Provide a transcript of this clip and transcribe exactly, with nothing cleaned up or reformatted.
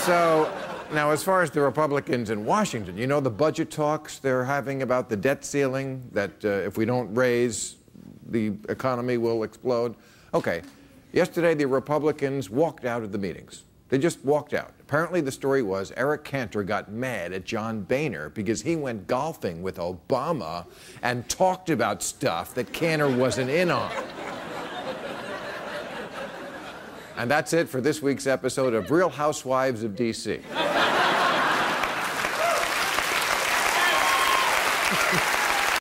So, now, as far as the Republicans in Washington, you know the budget talks they're having about the debt ceiling, that uh, if we don't raise, the economy will explode? Okay. Yesterday, the Republicans walked out of the meetings. They just walked out. Apparently, the story was Eric Cantor got mad at John Boehner because he went golfing with Obama and talked about stuff that Cantor wasn't in on. And that's it for this week's episode of Real Housewives of D C